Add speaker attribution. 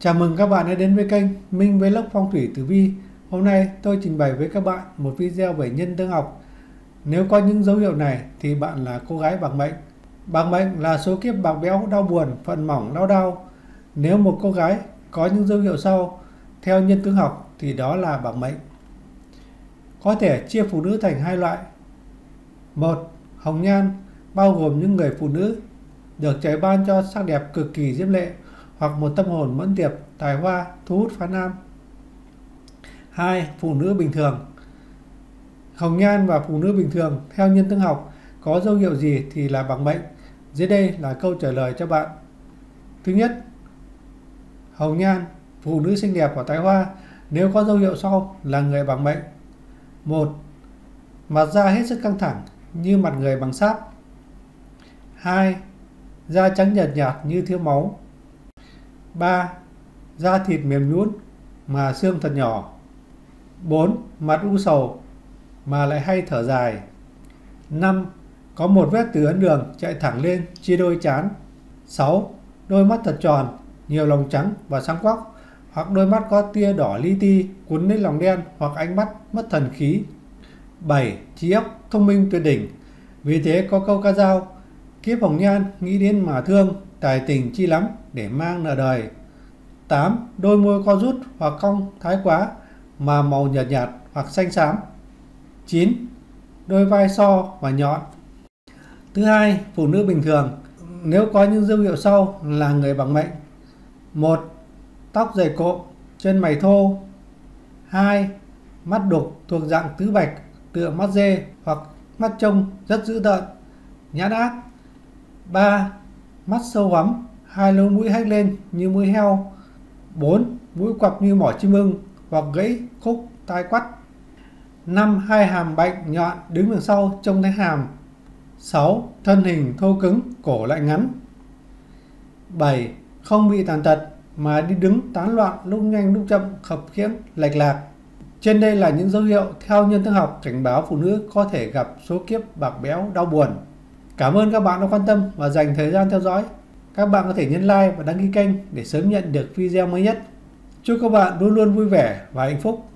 Speaker 1: Chào mừng các bạn đã đến với kênh Minh Vlog Phong thủy tử vi. Hôm nay tôi trình bày với các bạn một video về nhân tương học. Nếu có những dấu hiệu này thì bạn là cô gái bạc mệnh. Bạc mệnh là số kiếp bạc béo, đau buồn, phận mỏng, lao đao. Nếu một cô gái có những dấu hiệu sau theo nhân tương học thì đó là bạc mệnh. Có thể chia phụ nữ thành hai loại. Một, hồng nhan, bao gồm những người phụ nữ được trời ban cho sắc đẹp cực kỳ diễm lệ hoặc một tâm hồn mẫn tiệp, tài hoa, thu hút phái nam. 2. Phụ nữ bình thường. Hồng nhan và phụ nữ bình thường theo nhân tương học có dấu hiệu gì thì là bạc mệnh. Dưới đây là câu trả lời cho bạn. Thứ nhất, hồng nhan, phụ nữ xinh đẹp và tài hoa nếu có dấu hiệu sau là người bạc mệnh. 1. Mặt da hết sức căng thẳng như mặt người bằng sáp. 2. Da trắng nhợt nhạt như thiếu máu. 3. Da thịt mềm nhũn mà xương thật nhỏ. 4. Mặt u sầu mà lại hay thở dài. 5. Có một vết từ ấn đường chạy thẳng lên chia đôi trán. 6. Đôi mắt thật tròn, nhiều lòng trắng và sáng quắc, hoặc đôi mắt có tia đỏ li ti cuốn lên lòng đen, hoặc ánh mắt mất thần khí. 7. Trí óc thông minh tuyệt đỉnh. Vì thế có câu ca dao: kiếp hồng nhan nghĩ đến mà thương, tài tình chi lắm để mang nợ đời. 8. Đôi môi co rút hoặc cong thái quá mà màu nhợt nhạt hoặc xanh xám. 9. Đôi vai so và nhọn. Thứ hai, phụ nữ bình thường nếu có những dấu hiệu sau là người bạc mệnh. 1. Tóc dày cộm, chân mày thô. 2. Mắt đục thuộc dạng tứ bạch tựa mắt dê hoặc mắt trông rất dữ tợn, nhãn ác. 3. Mắt sâu hoắm, hai lỗ mũi hếch lên như mũi heo. 4. Mũi quặp như mỏ chim ưng hoặc gãy khúc tai quắt. 5. Hai hàm bệnh nhọn đứng đằng sau trông thấy hàm. 6. Thân hình thô cứng, cổ lại ngắn. 7. Không bị tàn tật mà đi đứng tán loạn, lúc nhanh lúc chậm, khập khiễng, lệch lạc. Trên đây là những dấu hiệu theo nhân tương học cảnh báo phụ nữ có thể gặp số kiếp bạc béo, đau buồn. Cảm ơn các bạn đã quan tâm và dành thời gian theo dõi. Các bạn có thể nhấn like và đăng ký kênh để sớm nhận được video mới nhất. Chúc các bạn luôn luôn vui vẻ và hạnh phúc.